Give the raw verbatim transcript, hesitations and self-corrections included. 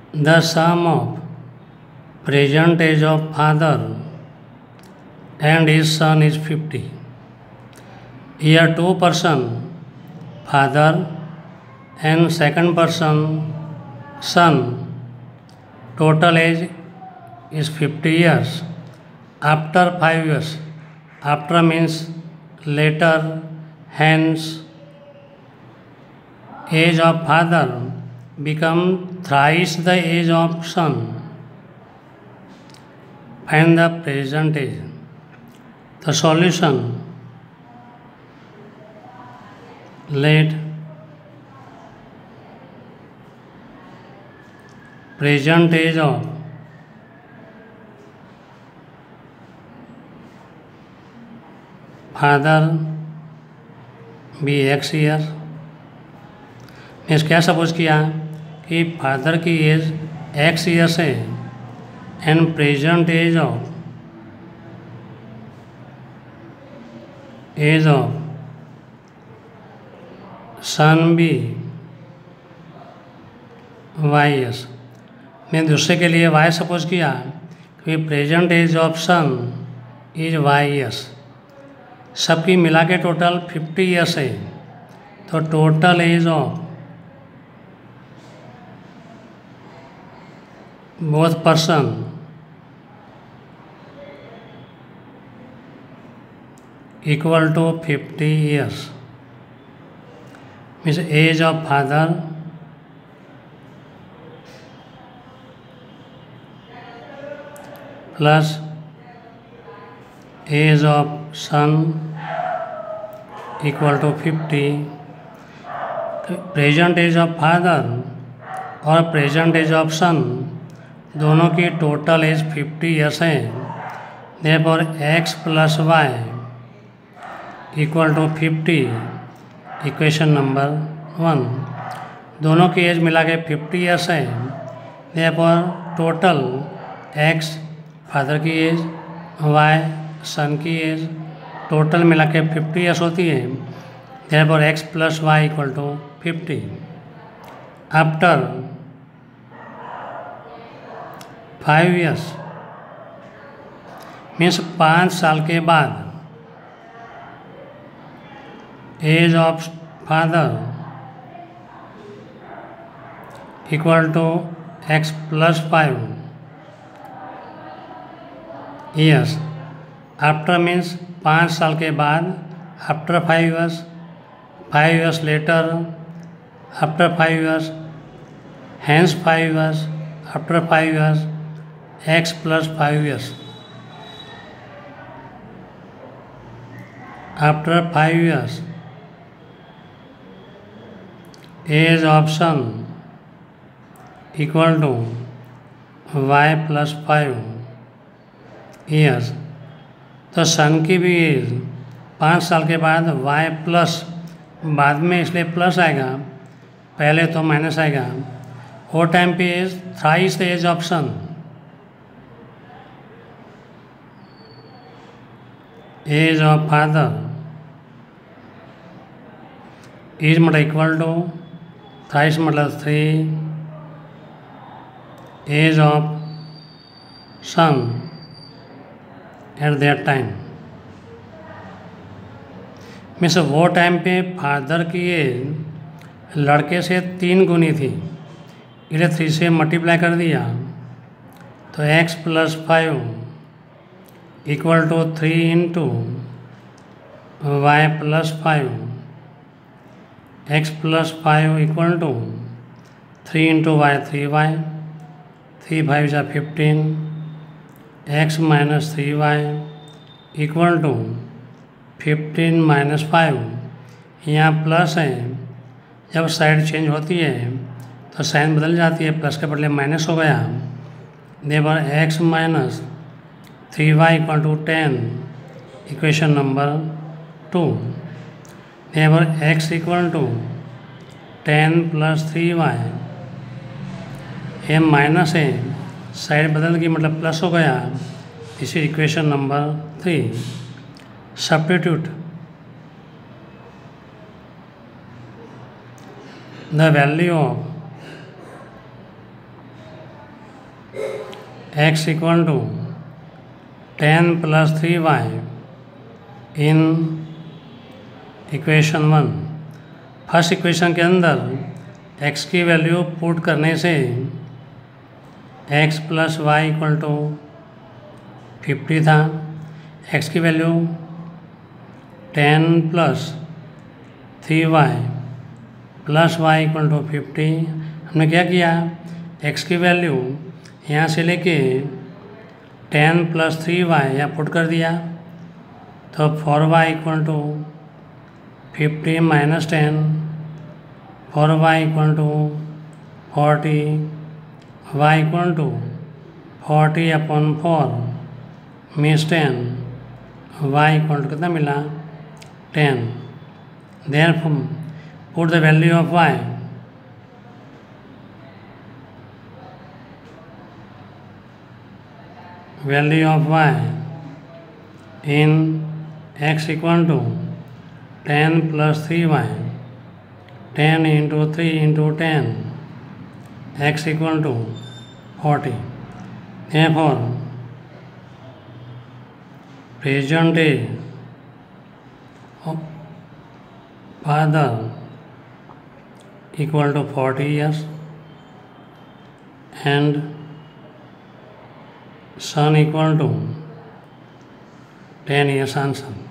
The sum of present age of father and his son is fifty. Here two person, father and second person, son. Total age is fifty years. After five years, after means later, hence age of father become thrice the age of son. Find the present age. The solution: let present age of father be x year. Means क्या suppose किया कि father की age x years है and present age of age of son be y years. मैं दूसरे के लिए y suppose किया कि present age of son is y years. सबकी मिला के टोटल फिफ्टी ईयर्स है, तो total age of both person equal to fifty years. Means age of father plus age of son equal to fifty. Present age of father और present age of son दोनों की total age fifty years है। Therefore x plus y equal to fifty, equation number one. दोनों की age मिला के fifty years है। Therefore total x father की एज, वाई सन की एज, टोटल मिला के फिफ्टी ईयर्स होती है। Therefore x plus y equal to fifty. After five years means पाँच साल के बाद as of father equal to x plus five years. After means पाँच साल के बाद, after five years, five years later, after five years, hence five years, after five years, x plus five years. After five years, age of son equal to y plus five years. तो सन की भी as पाँच साल के बाद y plus, बाद में इसलिए प्लस आएगा, पहले तो माइनस आएगा। वो टाइम पे age thrice the age of son. Age of father age मतलब इक्वल टू थ्राइस मतलब three, age of son at that time. Means वो टाइम पे फादर की एज लड़के से तीन गुनी थी, इसे थ्री से मल्टीप्लाई कर दिया तो x plus five equal to three into y plus five, x plus five equal to three into y three y, three five जा fifteen, x minus three y equal to fifteen minus five. यहाँ plus है, जब side change होती है तो sign बदल जाती है, प्लस के बदले माइनस हो गया। Therefore x minus three y equal to ten, equation number two. Therefore x equal to ten plus three y, ये माइनस है, साइड बदल गई मतलब प्लस हो गया। This is equation number three. Substitute the value of x equal to ten plus three y in equation one. First equation के अंदर x की वैल्यू पुट करने से x plus y equal to fifty था। x की value ten plus three y plus y equal to fifty. हमने क्या किया, x की वैल्यू यहाँ से लेके टेन प्लस थ्री वाई यहाँ पुट कर दिया, तो four y equal to fifty minus ten, four y equal to forty, y equal to forty upon four means ten, y equal to कितना मिला, ten. Therefore put the value of y, value of y in x equal to ten plus three y, ten into three into ten, x equal to forty. Therefore, present age of father equal to forty years and son equal to ten years answer.